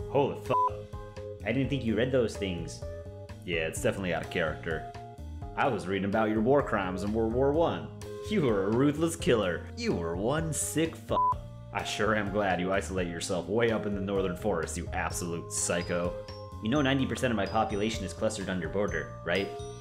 Holy f***. I didn't think you read those things. Yeah, it's definitely out of character. I was reading about your war crimes in World War I. You were a ruthless killer. You were one sick f***. I sure am glad you isolate yourself way up in the northern forest, you absolute psycho. You know 90% of my population is clustered on your border, right?